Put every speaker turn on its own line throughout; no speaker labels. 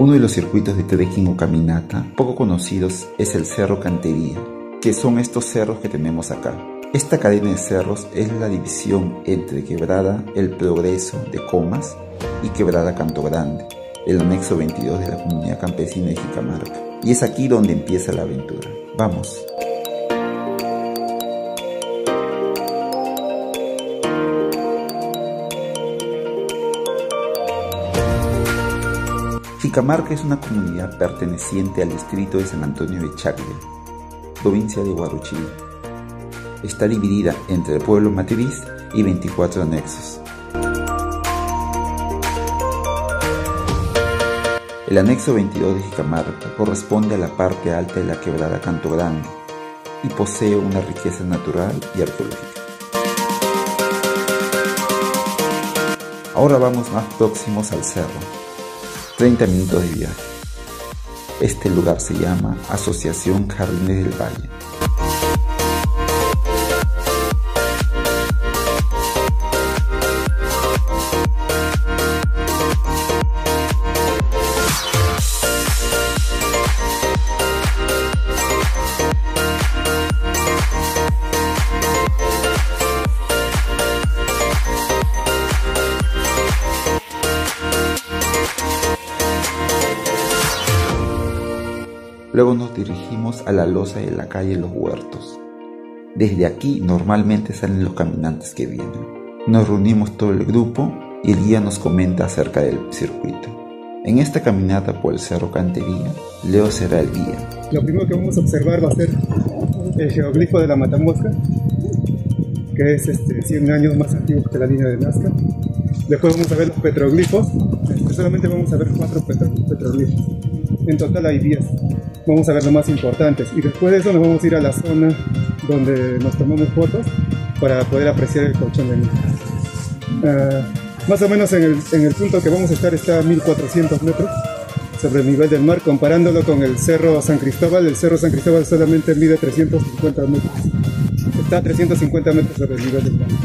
Uno de los circuitos de trekking o caminata poco conocidos es el Cerro Cantería, que son estos cerros que tenemos acá. Esta cadena de cerros es la división entre Quebrada El Progreso de Comas y Quebrada Canto Grande, el anexo 22 de la Comunidad Campesina de Jicamarca. Y es aquí donde empieza la aventura. ¡Vamos! Jicamarca es una comunidad perteneciente al distrito de San Antonio de Chacra, provincia de Huarochirí. Está dividida entre el pueblo matriz y 24 anexos. El anexo 22 de Jicamarca corresponde a la parte alta de la quebrada Canto Grande y posee una riqueza natural y arqueológica. Ahora vamos más próximos al cerro, 30 minutos de viaje. Este lugar se llama Asociación Jardines del Valle. Luego nos dirigimos a la losa de la calle Los Huertos. Desde aquí normalmente salen los caminantes que vienen. Nos reunimos todo el grupo y el guía nos comenta acerca del circuito. En esta caminata por el Cerro Cantería, Leo será el guía.
Lo primero que vamos a observar va a ser el geoglifo de la Matamosca, que es 100 años más antiguo que la línea de Nazca. Después vamos a ver los petroglifos. Solamente vamos a ver 4 petroglifos. En total hay 10. Vamos a ver los más importantes y después de eso nos vamos a ir a la zona donde nos tomamos fotos para poder apreciar el colchón de nieve. Más o menos en el punto que vamos a estar está a 1400 metros sobre el nivel del mar, comparándolo con el Cerro San Cristóbal. El Cerro San Cristóbal solamente mide 350 metros. Está a 350 metros sobre el nivel del mar.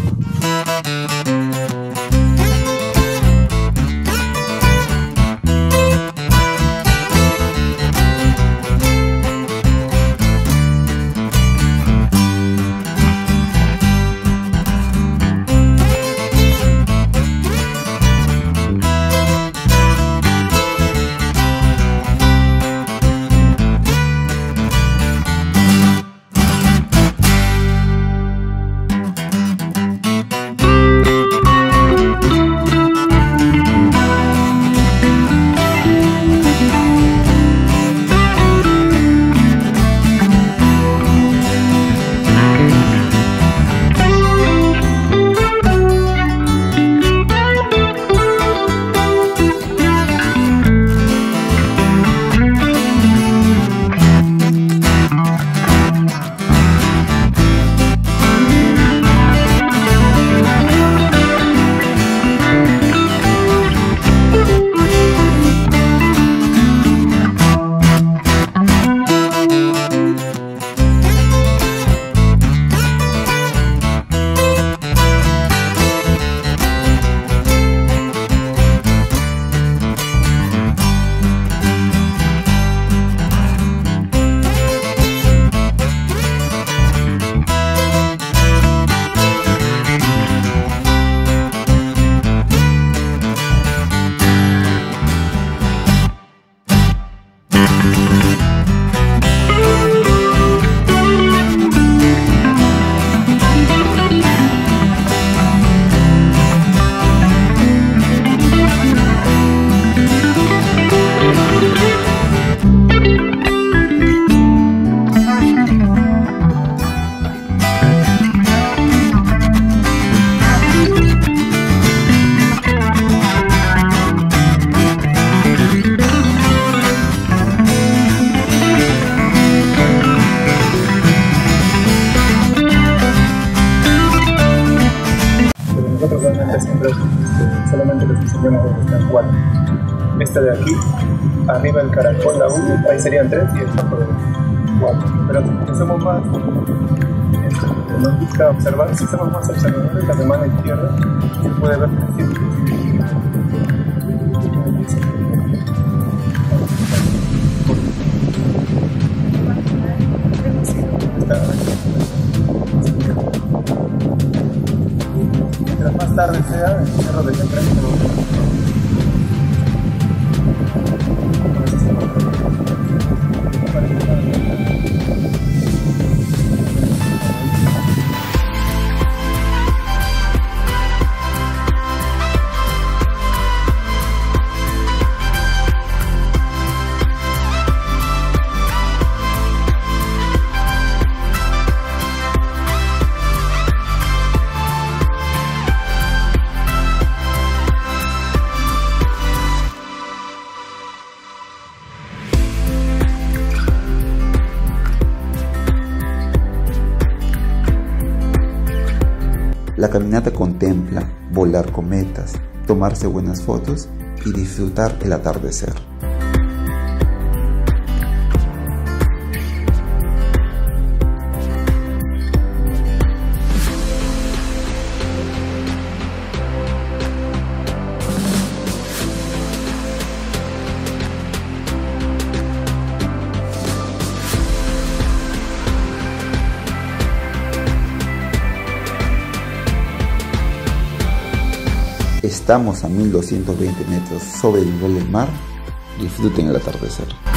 Solamente les enseñamos donde están 4. Este de aquí, arriba el caracol, la 1, ahí serían 3 y el campo de 4. Pero si hacemos más, nos gusta observar, si hacemos más observadores, la de mano izquierda se puede ver tarde sea el cerro de Temprano.
La caminata contempla volar cometas, tomarse buenas fotos y disfrutar el atardecer. Estamos a 1220 metros sobre el nivel del mar. Disfruten el atardecer.